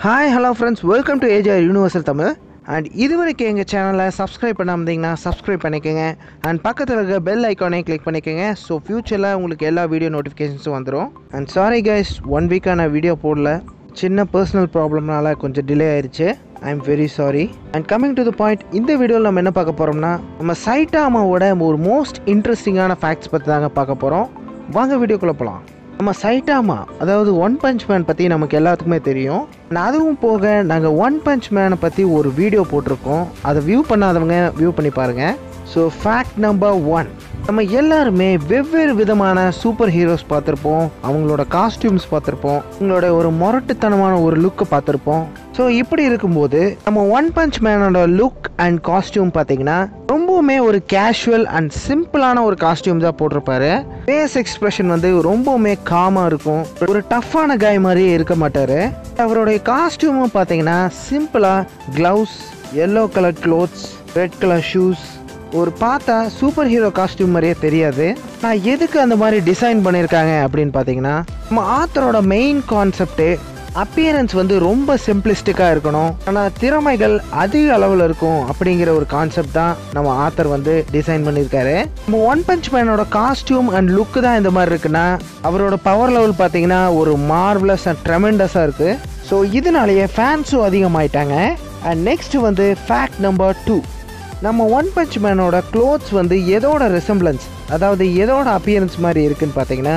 Hi, hello friends, welcome to AJR Universal Tamil. And இதுவரைக்கும் எங்கள் சேனலை சப்ஸ்கிரைப் பண்ணாமதிங்கன்னா சப்ஸ்கிரைப் பண்ணிக்கோங்க. அண்ட் பக்கத்தில் இருக்க பெல் ஐக்கானே கிளிக் பண்ணிக்கோங்க. ஸோ ஃப்யூச்சரில் உங்களுக்கு எல்லா வீடியோ நோட்டிஃபிகேஷன்ஸும் வந்துடும். அண்ட் சாரி கைஸ், 1 வீக்கான வீடியோ போடல. சின்ன பர்சனல் ப்ராப்ளம்னால கொஞ்சம் டிலே ஆயிடுச்சு. I am very sorry. And coming to the point, இந்த வீடியோவில் நம்ம என்ன பார்க்க போகிறோம்னா, நம்ம சைட்டாமாவோட ஒரு மோஸ்ட் இன்ட்ரெஸ்டிங்கான ஃபேக்ட்ஸ் பற்றி தாங்க பார்க்க போகிறோம். வாங்க வீடியோக்குள்ளே போகலாம். நம்ம சைட்டாமா, அதாவது ஒன் பஞ்ச் மேன் பற்றி நமக்கு எல்லாத்துக்குமே தெரியும். அதுவும் போக நாங்கள் ஒன் பஞ்ச் மேனை பற்றி ஒரு வீடியோ போட்டிருக்கோம். அதை வியூ பண்ணாதவங்க வியூ பண்ணி பாருங்கள். ஸோ ஃபேக்ட் நம்பர் 1, நம்ம எல்லாருமே வெவ்வேறு விதமான சூப்பர் ஹீரோஸ் பார்த்துருப்போம். அவங்களோட காஸ்டியூம்ஸ் பார்த்துருப்போம். அவங்களோட ஒரு மொரட்டுத்தனமான ஒரு லுக்கை பார்த்துருப்போம். ஸோ இப்படி இருக்கும்போது நம்ம ஒன் பஞ்ச் மேனோட லுக் அண்ட் காஸ்டியூம் பார்த்தீங்கன்னா ரொம்பவுமே ஒரு கேஷுவல் அண்ட் சிம்பிளான ஒரு காஸ்டியூம் தான் போட்டிருப்பாரு. ஃபேஸ் எக்ஸ்பிரஷன் வந்து ரொம்பவுமே காமாக இருக்கும். ஒரு டஃப்பான காய் மாதிரியே இருக்க மாட்டார். அவருடைய காஸ்டியூமும் பார்த்தீங்கன்னா சிம்பிளாக gloves, yellow colour clothes, red colour shoes, ஒரு பார்த்தா சூப்பர் ஹீரோ காஸ்டியூம் மாதிரியே தெரியாது. நான் எதுக்கு அந்த மாதிரி டிசைன் பண்ணியிருக்காங்க அப்படின்னு பார்த்தீங்கன்னா, நம்ம ஆத்தரோட மெயின் கான்செப்டே அப்பியரன்ஸ் வந்து ரொம்ப சிம்பிளிஸ்டிக்காக இருக்கணும், ஆனால் திறமைகள் அதிக அளவில் இருக்கும் அப்படிங்கிற ஒரு கான்செப்ட் தான் நம்ம ஆத்தர் வந்து டிசைன் பண்ணியிருக்காரு. நம்ம ஒன் பஞ்ச் மேனோட காஸ்டியூம் அண்ட் லுக்கு தான் இந்த மாதிரி இருக்குன்னா, அவரோட பவர் லெவல் பார்த்தீங்கன்னா ஒரு மார்வலஸ் அண்ட் ட்ரெமெண்டஸாக இருக்குது. ஸோ இதனாலேயே ஃபேன்ஸும் அதிகமாயிட்டாங்க. அண்ட் நெக்ஸ்ட் வந்து ஃபேக்ட் நம்பர் 2, நம்ம ஒன் பஞ்ச் மேனோட க்ளோத்ஸ் வந்து எதோட ரெசம்பிளன்ஸ், அதாவது எதோட அப்பியரன்ஸ் மாதிரி இருக்குன்னு பார்த்தீங்கன்னா,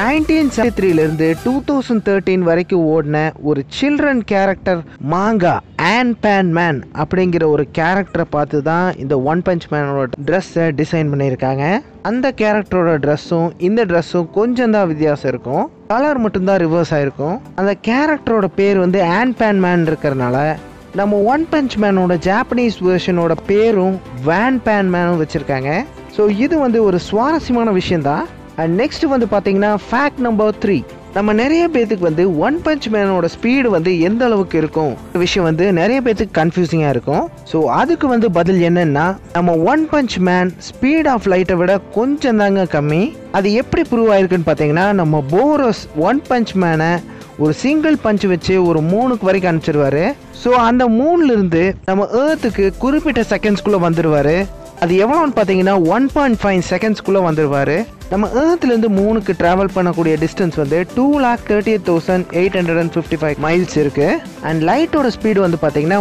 1973லேருந்து 2013 வரைக்கும் ஓடின ஒரு children character manga Anpanman அப்படிங்கிற ஒரு கேரக்டரை பார்த்து தான் இந்த ஒன் பஞ்ச் மேனோட ட்ரெஸ்ஸை டிசைன் பண்ணியிருக்காங்க. அந்த கேரக்டரோட ட்ரெஸ்ஸும் இந்த ட்ரெஸ்ஸும் கொஞ்சம் தான் வித்தியாசம் இருக்கும். கலர் மட்டும்தான் ரிவர்ஸ் ஆகிருக்கும். அந்த கேரக்டரோட பேர் வந்து ஆன் பேன் மேன் இருக்கிறனால நம்ம ஒன் பஞ்ச் மேனோட ஜாப்பனீஸ் வெர்ஷனோட பேரும் வேன் பேன் மேனும் வச்சுருக்காங்க. ஸோ இது வந்து ஒரு சுவாரஸ்யமான விஷயந்தான். அண்ட் நெக்ஸ்ட் வந்து பார்த்தீங்கன்னா ஃபேக்ட் நம்பர் 3, நம்ம நிறைய பேத்துக்கு வந்து ஒன் பஞ்ச் மேனோட ஸ்பீடு வந்து எந்த அளவுக்கு இருக்கும் விஷயம் வந்து நிறைய பேத்துக்கு கன்ஃபியூசிங்காக இருக்கும். ஸோ அதுக்கு வந்து பதில் என்னன்னா, நம்ம one punch man speed of லைட்டை விட கொஞ்சம் தாங்க கம்மி. அது எப்படி ப்ரூவ் ஆயிருக்குன்னு பார்த்தீங்கன்னா, நம்ம போரோஸ் ஒன் பஞ்ச் மேனை ஒரு சிங்கிள் பஞ்ச் வச்சு ஒரு 3 வரைக்கும் அனுப்பிச்சிருவாரு. ஸோ அந்த 3லேருந்து நம்ம ஏர்த்துக்கு குறிப்பிட்ட செகண்ட்ஸ்குள்ளே வந்துடுவார். அது எவ்வளோன்னு பார்த்தீங்கன்னா 1.5 செகண்ட்ஸ்குள்ளே வந்துடுவார். நம்ம ஏர்த்துலேருந்து 3க்கு ட்ராவல் பண்ணக்கூடிய டிஸ்டன்ஸ் வந்து 2,38,855 மைல்ஸ் இருக்குது. அண்ட் லைட்டோட ஸ்பீடு வந்து பார்த்தீங்கன்னா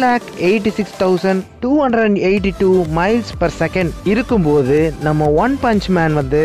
1,86,282 மைல்ஸ் பர் செகண்ட் இருக்கும்போது நம்ம ஒன் பஞ்ச் மேன் வந்து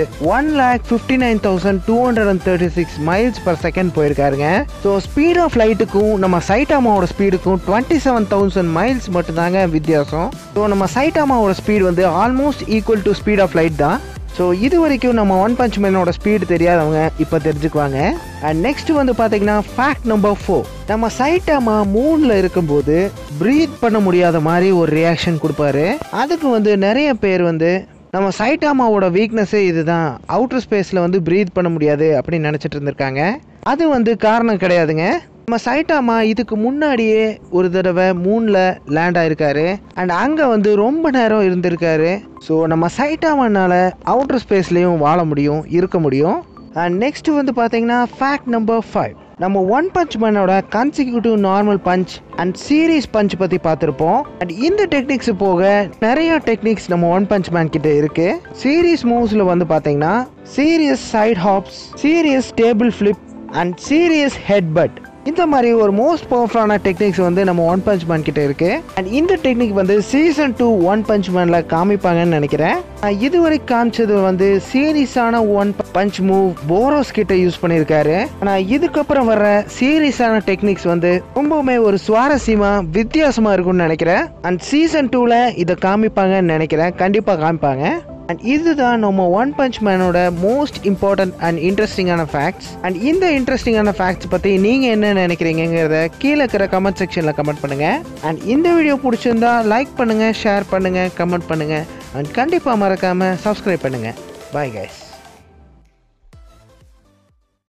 1,59,236 மைல்ஸ் பர் செகண்ட் போயிருக்காருங்க. ஸோ ஸ்பீட் ஆஃப் லைட்டுக்கும் நம்ம சைட்டாமாவோட ஸ்பீடுக்கும் 27,000 மைல்ஸ் மட்டும்தாங்க வித்தியாசம். ஸோ நம்ம சைட்டாமாவோட ஸ்பீடு வந்து almost equal to speed of light தான். ஸோ இது வரைக்கும் நம்ம ஒன் பஞ்ச் மேனோட ஸ்பீடு தெரியாதவங்க இப்போ தெரிஞ்சுக்குவாங்க. அண்ட் நெக்ஸ்ட் வந்து பார்த்தீங்கன்னா ஃபேக்ட் நம்பர் 4, நம்ம சைட்டாமா மூணில் இருக்கும்போது ப்ரீத் பண்ண முடியாத மாதிரி ஒரு ரியாக்ஷன் கொடுப்பாரு. அதுக்கு வந்து நிறைய பேர் வந்து நம்ம சைட்டாமாவோட வீக்னஸே இதுதான், அவுட்டர் ஸ்பேஸில் வந்து ப்ரீத் பண்ண முடியாது அப்படின்னு நினச்சிட்டு இருந்திருக்காங்க. அது வந்து காரணம் கிடையாதுங்க. நம்ம சைட்டாமா இதுக்கு முன்னாடியே ஒரு தடவை மூணில் லேண்ட் ஆயிருக்காரு. அண்ட் அங்கே வந்து ரொம்ப நேரம் இருந்திருக்காரு. ஸோ நம்ம சைட்டாமானால அவுட்டர் ஸ்பேஸ்லேயும் வாழ முடியும், இருக்க முடியும். அண்ட் நெக்ஸ்ட் வந்து பார்த்தீங்கன்னா ஃபேக்ட் நம்பர் 5, நம்ம ஒன் பஞ்ச் மேனோட consecutive normal punch and serious punch பற்றி பார்த்துருப்போம். அண்ட் இந்த டெக்னிக்ஸ் போக நிறைய டெக்னிக்ஸ் நம்ம ஒன் பஞ்ச் மேன் கிட்ட இருக்கு. சீரியஸ் மூவ்ஸில் வந்து பார்த்தீங்கன்னா serious side hops, serious table flip and serious head butt, இந்த மாதிரி ஒரு மோஸ்ட் பவர்ஃபுல்லான டெக்னிக்ஸ் வந்து நம்ம ஒன் பஞ்ச் மேன் கிட்ட இருக்கு. அண்ட் இந்த டெக்னிக் வந்து சீசன் 2 ஒன் பஞ்ச் மேன்ல காமிப்பாங்கன்னு நினைக்கிறேன். இதுவரைக்கும் காமிச்சது வந்து சீரியஸான ஒன் பஞ்ச் மூவ் போரோஸ் கிட்ட யூஸ் பண்ணியிருக்காரு. ஆனால் இதுக்கப்புறம் வர்ற சீரியஸான டெக்னிக்ஸ் வந்து ரொம்பவுமே ஒரு சுவாரஸ்யமா வித்தியாசமா இருக்கும்னு நினைக்கிறேன். அண்ட் சீசன் 2ல இதை காமிப்பாங்கன்னு நினைக்கிறேன். கண்டிப்பாக காமிப்பாங்க. அண்ட் இதுதான் நம்ம ஒன் பஞ்ச் மேனோட மோஸ்ட் இம்பார்ட்டன்ட் அண்ட் இன்ட்ரெஸ்டிங்கான ஃபேக்ட்ஸ். அண்ட் இந்த இன்ட்ரெஸ்டிங்கான ஃபேக்ட்ஸ் பற்றி நீங்கள் என்ன நினைக்கிறீங்கிறத கீழே இருக்கிற கமெண்ட் செக்ஷனில் கமெண்ட் பண்ணுங்கள். அண்ட் இந்த வீடியோ பிடிச்சிருந்தா லைக் பண்ணுங்கள், ஷேர் பண்ணுங்கள், கமெண்ட் பண்ணுங்கள். அண்ட் கண்டிப்பாக மறக்காமல் சப்ஸ்கிரைப் பண்ணுங்கள். Bye guys.